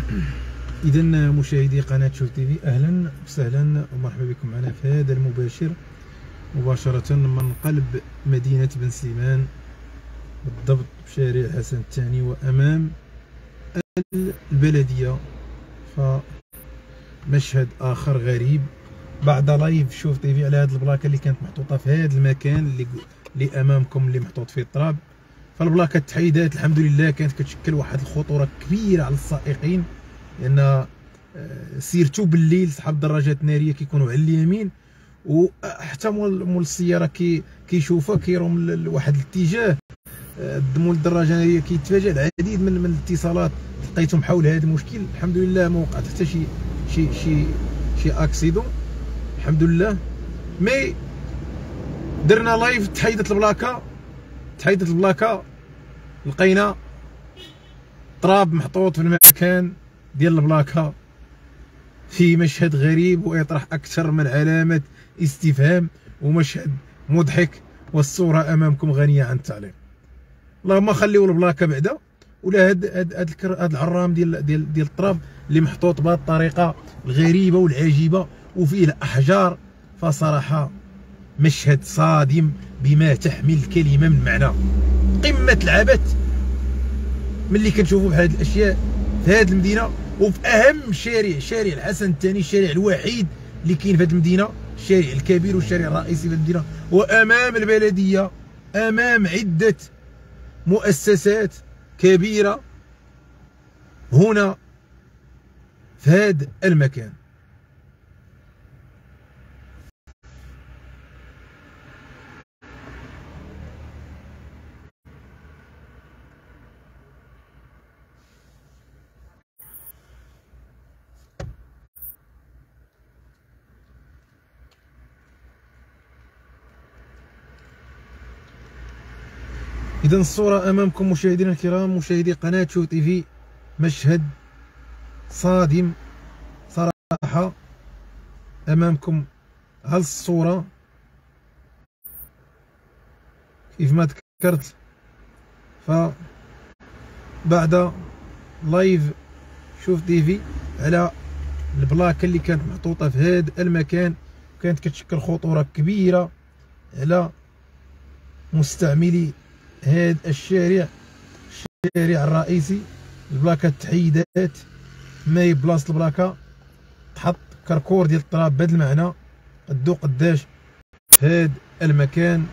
إذا مشاهدي قناة شوف تيفي، أهلا وسهلا ومرحبا بكم معنا في هذا المباشر مباشرة من قلب مدينة بن سليمان، بالضبط بشارع حسن الثاني وأمام البلدية. فمشهد آخر غريب بعد لايف شوف تيفي على هذه البلاكة اللي كانت محطوطة في هذا المكان اللي أمامكم، اللي محطوط فيه التراب. فالبلاكة تحيدات الحمد لله، كانت كتشكل واحد الخطورة كبيرة على السائقين، لأن سيرتو بالليل صحاب الدراجات النارية كيكونوا على اليمين، وحتى مول السيارة كيشوفها كيروم لواحد الاتجاه. مول الدراجة النارية كيتفاجأ العديد من الاتصالات لقيتهم حول هذا المشكل. الحمد لله ما وقعت حتى شي اكسيدون الحمد لله. مي درنا لايف، تحيدت البلاكة لقينا تراب محطوط في المكان ديال البلاكة، في مشهد غريب ويطرح أكثر من علامة استفهام، ومشهد مضحك، والصورة أمامكم غنية عن التعليق. اللهم خليو البلاكة بعدا، ولا هاد العرام ديال التراب اللي محطوط بهذه الطريقة الغريبة والعجيبة وفيه الأحجار. فصراحة مشهد صادم بما تحمل الكلمة من معنى. قمة العبث ملي كنشوفوا بهذه الأشياء في هذه المدينة، وفي أهم شارع الحسن الثاني، الشارع الوحيد اللي كاين في هذه المدينة، الشارع الكبير والشارع الرئيسي في المدينة، وأمام البلدية، أمام عدة مؤسسات كبيرة هنا في هذا المكان. إذا الصورة أمامكم مشاهدينا الكرام، مشاهدي قناة شوف تيفي. مشهد صادم صراحة أمامكم هل الصورة كيف ما ذكرت. فبعد لايف شوف تيفي على البلاكة اللي كانت محطوطة في هذا المكان، كانت كتشكل خطورة كبيرة على مستعملي هذا الشارع الرئيسي. البلاكة تحيدات، ماي بلاصة البلاكة تحط كركور ديال التراب بهذا المعنى. قدو قداش في هذا المكان.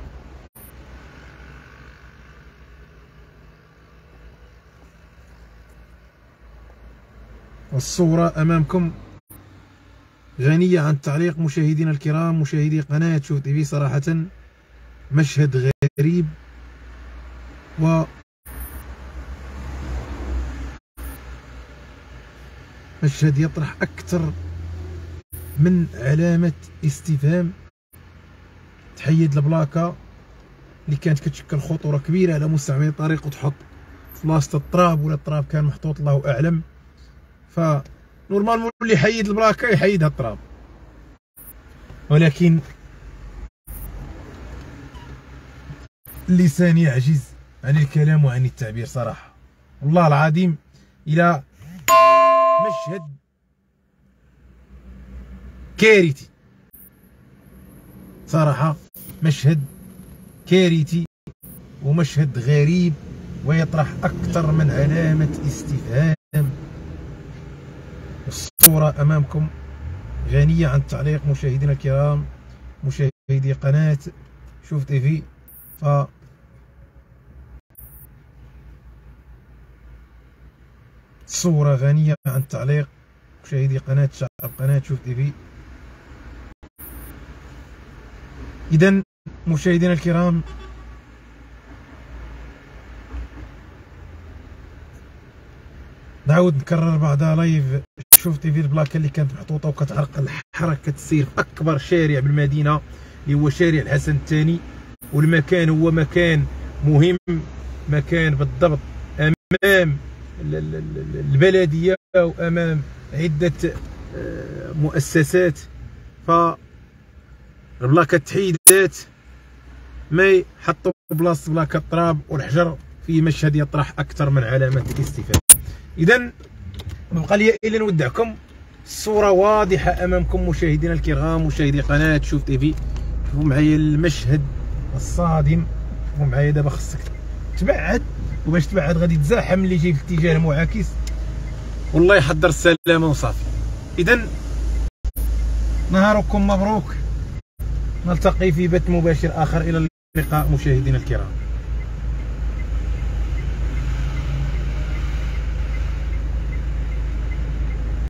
والصورة أمامكم غنية عن التعليق مشاهدينا الكرام، مشاهدي قناة شوف تيفي. صراحة مشهد غريب مشهد يطرح أكثر من علامة استفهام. تحيد البلاكة اللي كانت كتشكل خطورة كبيرة على مستعملي الطريق، وتحط في بلاصة التراب، ولا التراب كان محطوط الله أعلم. فنورمالمون اللي يحيد البلاكة يحيدها التراب، ولكن اللسان يعجز عن الكلام وعن التعبير صراحة. والله العظيم إلى مشهد كارثي صراحة، مشهد كارثي ومشهد غريب ويطرح أكثر من علامة استفهام. الصورة أمامكم غنية عن التعليق مشاهدينا الكرام، مشاهدي قناة شوف تيفي. صورة غنية عن التعليق مشاهدي قناة شوف تيفي. إذا مشاهدينا الكرام، نعاود نكرر بعدها لايف شوف تيفي. البلاكة اللي كانت محطوطة وكتعرقل حركة السير في أكبر شارع بالمدينة اللي هو شارع الحسن الثاني، والمكان هو مكان مهم، مكان بالضبط أمام البلدية وأمام عدة مؤسسات. فالبلاكة تحيدات، ما حطوا بلاصة بلاكة التراب والحجر، في مشهد يطرح أكثر من علامة الاستفهام. إذا ما بقى لي الا نودعكم. الصوره واضحه امامكم مشاهدينا الكرام، مشاهدي قناه شوف تيفي. شوفوا معايا المشهد الصادم، شوفوا معايا دابا خصك تبعد، وباش تبعد غادي تزاحم اللي جاي في اتجاه المعاكس، والله يحضر السلامه وصافي. اذا نهاركم مبروك، نلتقي في بث مباشر اخر، الى اللقاء مشاهدينا الكرام.